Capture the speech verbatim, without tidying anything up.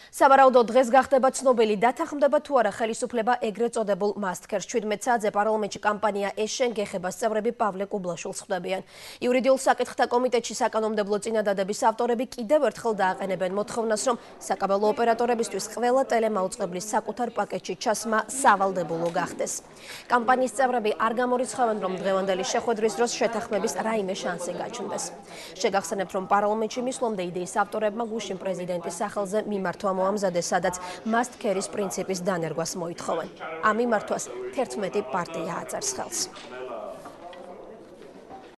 სავარაუდოდ დღეს გახდება ცნობილი დათანხმდება თუ არა ხელისუფლება ეგრეთ წოდებულ მასტქერს. შვიდმეტ საათზე პარლამენტში კამპანია ეშენ გეხებას წევრები პავლე კუბლაშვილს ხვდებიან. იურიდიულ საკითხთა კომიტეტში საკანონმდებლო წინადადების ავტორები კიდევ ერთხელ დააყენებენ მოთხოვნას, რომ საკაბელო ოპერატორებისთვის ყველა ტელემაუწყებლის საკუთარ პაკეტში ჩასმა სავალდებულო გახდეს. კამპანიის წევრები არ გამორიცხავენ, რომ დღევანდელი შეხვედრის დროს შეთანხმების რაიმე შანსი გაჩნდეს. შეგახსენებთ, რომ პარლამენტში მისვლომდე იდეის ავტორებმა გუშინ პრეზიდენტის სახელზე მიმართვა მოამზადეს, სადაც მასტქერის პრინციპის დანერგვას მოითხოვენ. ამ მიმართვას თერთმეტი პარტია აწერს ხელს.